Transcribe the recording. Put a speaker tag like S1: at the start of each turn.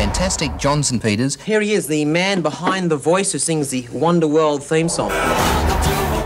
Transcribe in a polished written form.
S1: fantastic Johnson Peters.
S2: Here he is, the man behind the voice who sings the WonderWorld theme song.